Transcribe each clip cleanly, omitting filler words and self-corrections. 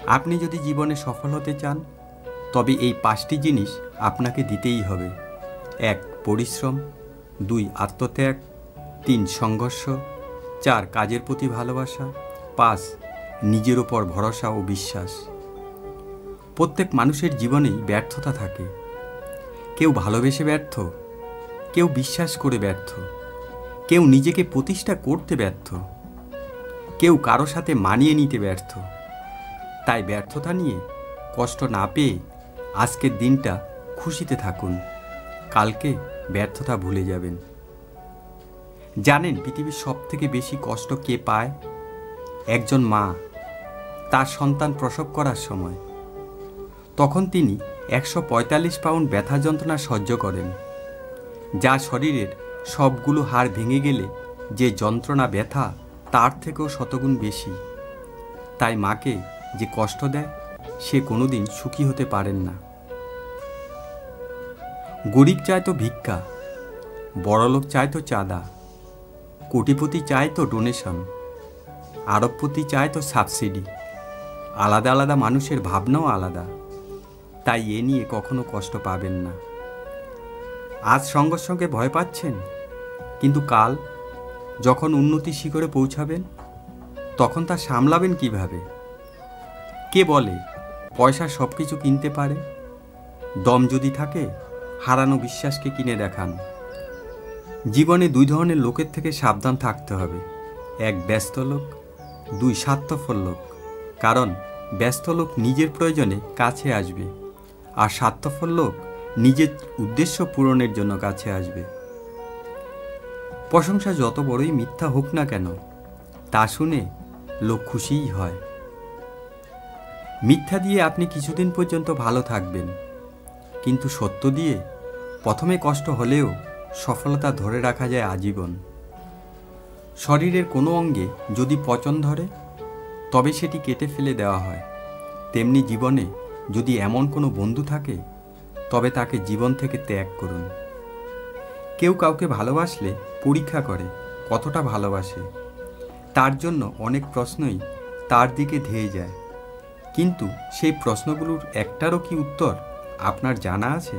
আপনি যদি জীবনে সফল হতে চান তবে এই 5টি জিনিস আপনাকে দিতেই হবে। 1. পরিশ্রম, 2. আত্মত্যাগ, 3. সংঘর্ষ, 4. কাজের প্রতি ভালোবাসা, 5. নিজের উপর ভরসা ও বিশ্বাস। প্রত্যেক মানুষের জীবনেই ব্যর্থতা থাকে। কেউ ভালোবেসে ব্যর্থ, কেউ বিশ্বাস করে ব্যর্থ, কেউ নিজেকে প্রতিষ্ঠা করতে ব্যর্থ, কেউ কারো সাথে মানিয়ে নিতে ব্যর্থ। তাই ব্যর্থতা নিয়ে কষ্ট না পেয়ে আজকের দিনটা খুশিতে থাকুন, কালকে ব্যর্থতা ভুলে যাবেন। জানেন পৃথিবীর সবথেকে বেশি কষ্ট কে পায়? একজন মা তার সন্তান প্রসব করার সময়। তখন তিনি 145 পাউন্ড ব্যথা যন্ত্রণা সহ্য করেন, যা শরীরের সবগুলো হাড় ভেঙে গেলে যে যন্ত্রণা ব্যথা তার থেকেও শতগুণ বেশি। তাই মাকে যে কষ্ট দেয় সে কোনোদিন সুখী হতে পারেন না। গরিব চায় তো ভিক্ষা, বড়লোক চায় তো চাঁদা, কোটিপতি চায় তো ডোনেশন, আরবপতি চায় তো সাবসিডি। আলাদা আলাদা মানুষের ভাবনাও আলাদা, তাই এ নিয়ে কখনো কষ্ট পাবেন না। আজ সংঘর্ষকে ভয় পাচ্ছেন, কিন্তু কাল যখন উন্নতির শিখরে পৌঁছাবেন তখন তা সামলাবেন কিভাবে? কে বলে পয়সা সব কিছু কিনতে পারে? দম যদি থাকে হারানো বিশ্বাসকে কিনে দেখান। জীবনে 2 ধরনের লোকের থেকে সাবধান থাকতে হবে। 1. ব্যস্ত লোক, 2. স্বার্থপর লোক। কারণ ব্যস্ত লোক নিজের প্রয়োজনে কাছে আসবে, আর স্বার্থপর লোক নিজের উদ্দেশ্য পূরণের জন্য কাছে আসবে। প্রশংসা যত বড়ই মিথ্যা হোক না কেন, তা শুনে লোক খুশিই হয়। মিথ্যা দিয়ে আপনি কিছুদিন পর্যন্ত ভালো থাকবেন, কিন্তু সত্য দিয়ে প্রথমে কষ্ট হলেও সফলতা ধরে রাখা যায় আজীবন। শরীরের কোনো অঙ্গে যদি পচন ধরে তবে সেটি কেটে ফেলে দেওয়া হয়। তেমনি জীবনে যদি এমন কোনো বন্ধু থাকে তবে তাকে জীবন থেকে ত্যাগ করুন। কেউ কাউকে ভালোবাসলে পরীক্ষা করে কতটা ভালোবাসে। তার জন্য অনেক প্রশ্নই তার দিকে ধেয়ে যায়, কিন্তু সেই প্রশ্নগুলোর একটারও কি উত্তর আপনার জানা আছে?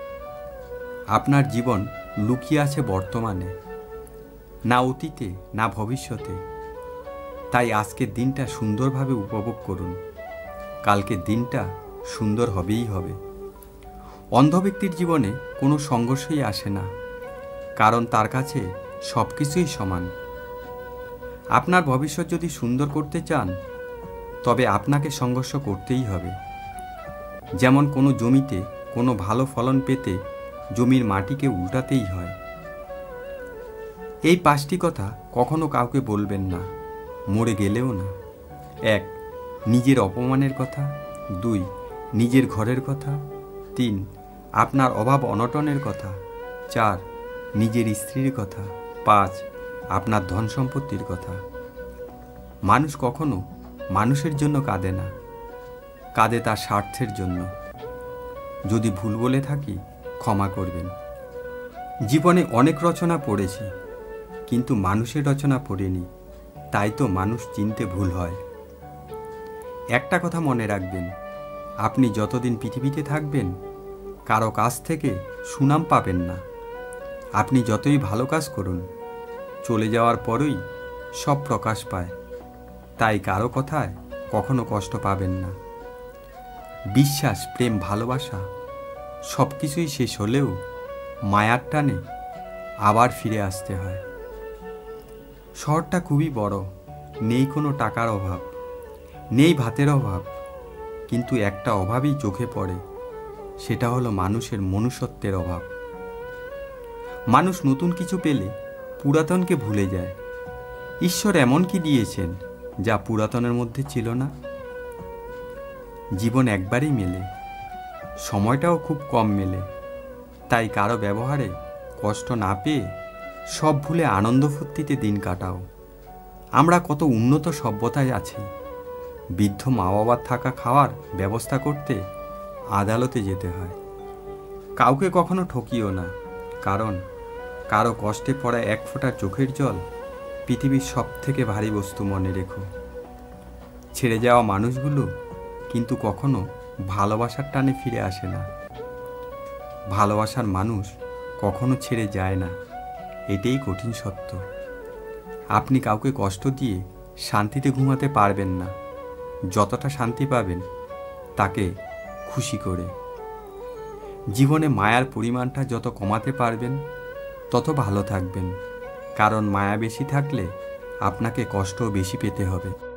আপনার জীবন লুকিয়ে আছে বর্তমানে, না অতীতে না ভবিষ্যতে। তাই আজকের দিনটা সুন্দরভাবে উপভোগ করুন, কালকের দিনটা সুন্দর হবেই হবে। অন্ধ ব্যক্তির জীবনে কোনো সংঘর্ষই আসে না, কারণ তার কাছে সব কিছুই সমান। আপনার ভবিষ্যৎ যদি সুন্দর করতে চান তবে আপনাকে সংঘর্ষ করতেই হবে। যেমন কোনো জমিতে কোনো ভালো ফলন পেতে জমির মাটিকে উল্টাতেই হয়। এই 5টি কথা কখনো কাউকে বলবেন না, মরে গেলেও না। 1. নিজের অপমানের কথা, 2. নিজের ঘরের কথা, 3. আপনার অভাব অনটনের কথা, 4. নিজের স্ত্রীর কথা, 5. আপনার ধন সম্পত্তির কথা। মানুষ কখনো মানুষের জন্য কাঁদে না, কাঁদে তার স্বার্থের জন্য। যদি ভুল বলে থাকি ক্ষমা করবেন। জীবনে অনেক রচনা পড়েছি, কিন্তু মানুষের রচনা পড়িনি, তাই তো মানুষ চিনতে ভুল হয়। একটা কথা মনে রাখবেন, আপনি যতদিন পৃথিবীতে থাকবেন কারো কাছ থেকে সুনাম পাবেন না। আপনি যতই ভালো কাজ করুন, চলে যাওয়ার পরই সব প্রকাশ পায়। তাই কারো কথায় কখনো কষ্ট পাবেন না। বিশ্বাস, প্রেম, ভালোবাসা সব কিছুই শেষ হলেও মায়ার টানে আবার ফিরে আসতে হয়। শহরটা খুবই বড়, নেই কোনো টাকার অভাব, নেই ভাতের অভাব, কিন্তু একটা অভাবই চোখে পড়ে, সেটা হলো মানুষের মনুষ্যত্বের অভাব। মানুষ নতুন কিছু পেলে পুরাতনকে ভুলে যায়। ঈশ্বর এমন কি দিয়েছেন যা পুরাতনের মধ্যে ছিল না? জীবন একবারই মেলে, সময়টাও খুব কম মেলে। তাই কারো ব্যবহারে কষ্ট না পেয়ে সব ভুলে আনন্দ ফুর্তিতে দিন কাটাও। আমরা কত উন্নত সভ্যতায় আছি, বৃদ্ধ মা বাবার থাকা খাওয়ার ব্যবস্থা করতে আদালতে যেতে হয়। কাউকে কখনো ঠকিও না, কারণ কারো কষ্টে পড়া 1 ফোঁটা চোখের জল পৃথিবীর সব থেকে ভারী বস্তু। মনে রেখো, ছেড়ে যাওয়া মানুষগুলো কিন্তু কখনো ভালোবাসার টানে ফিরে আসে না। ভালোবাসার মানুষ কখনো ছেড়ে যায় না, এটাই কঠিন সত্য। আপনি কাউকে কষ্ট দিয়ে শান্তিতে ঘুমাতে পারবেন না, যতটা শান্তি পাবেন তাকে খুশি করে। জীবনে মায়ার পরিমাণটা যত কমাতে পারবেন তত ভালো থাকবেন, কারণ মায়া বেশি থাকলে আপনাকে কষ্টও বেশি পেতে হবে।